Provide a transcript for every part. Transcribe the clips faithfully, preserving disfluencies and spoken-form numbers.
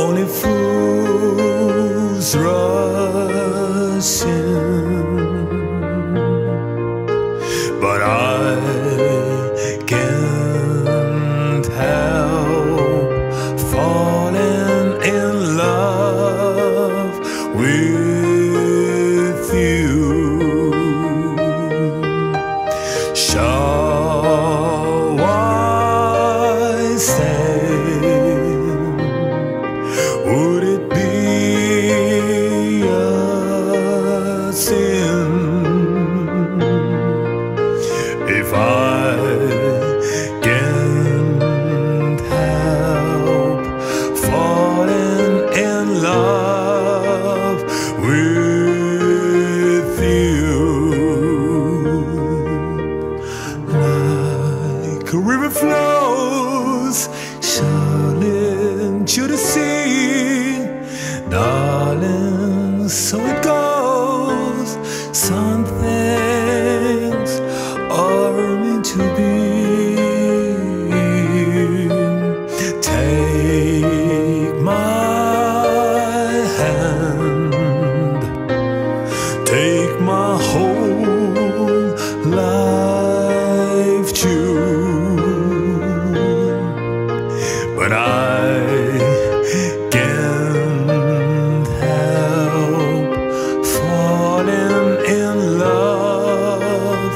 only fools rush in, but I can't help falling in love with you. Shall I say, would it be a sin if I can't help falling in love with you? Like a river flows surely to the sea, darling, so it goes. Some things are meant to be. Take my hand, take my whole life too, but I can't help falling in love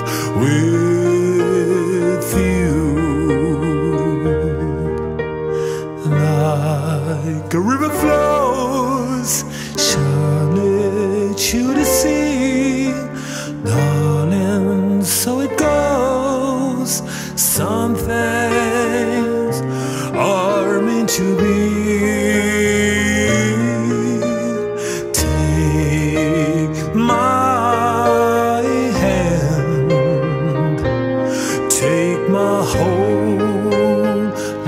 with you. Like a river flows surely to the sea, darling, so it goes. Some things are meant to be. Take my hand, take my whole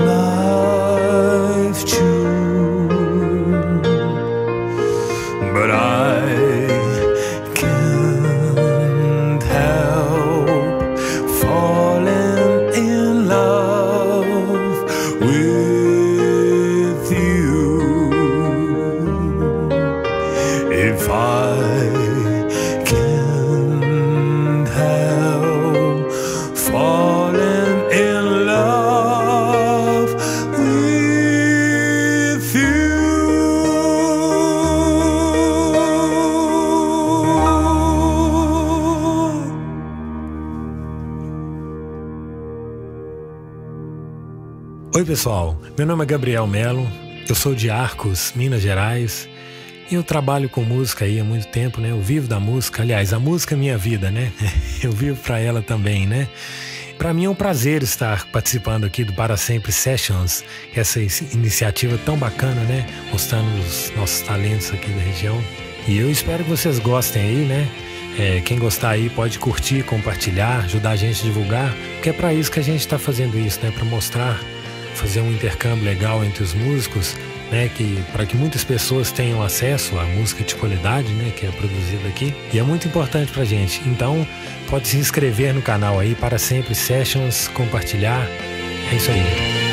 life too, but I can't help falling in love with you. If I can't help falling in love with you. Oi pessoal, meu nome é Gabriel Melo, eu sou de Arcos, Minas Gerais, e eu trabalho com música aí há muito tempo, né? Eu vivo da música, aliás, a música é minha vida, né? Eu vivo pra ela também, né? Pra mim é um prazer estar participando aqui do Para Sempre Sessions, essa iniciativa tão bacana, né? Mostrando os nossos talentos aqui da região. E eu espero que vocês gostem aí, né? É, quem gostar aí pode curtir, compartilhar, ajudar a gente a divulgar, porque é pra isso que a gente tá fazendo isso, né? Pra mostrar, fazer um intercâmbio legal entre os músicos, né, que para que muitas pessoas tenham acesso à música de qualidade, né, que é produzida aqui, e é muito importante pra gente. Então, pode se inscrever no canal aí, Para Sempre Sessions, compartilhar. É isso aí.